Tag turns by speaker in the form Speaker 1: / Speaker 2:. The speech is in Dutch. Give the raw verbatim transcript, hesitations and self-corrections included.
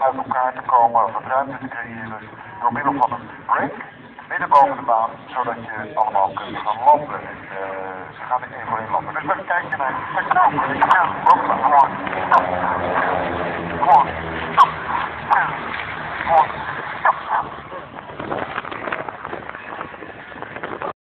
Speaker 1: uit elkaar te komen, wat ruimte te creëren door middel van een break midden boven de baan, zodat je allemaal kunt gaan landen. En, uh, ze gaan er één voor één landen. Dus we kijken naar het gewoon stop, gewoon stop, gewoon stop.